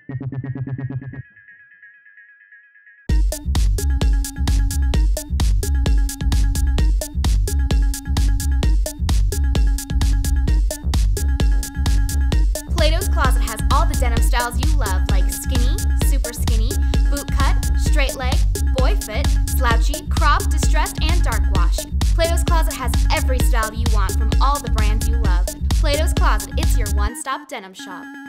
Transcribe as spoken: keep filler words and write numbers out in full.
Plato's Closet has all the denim styles you love, like skinny, super skinny, boot cut, straight leg, boy fit, slouchy, crop, distressed, and dark wash. Plato's Closet has every style you want from all the brands you love. Plato's Closet, it's your one-stop denim shop.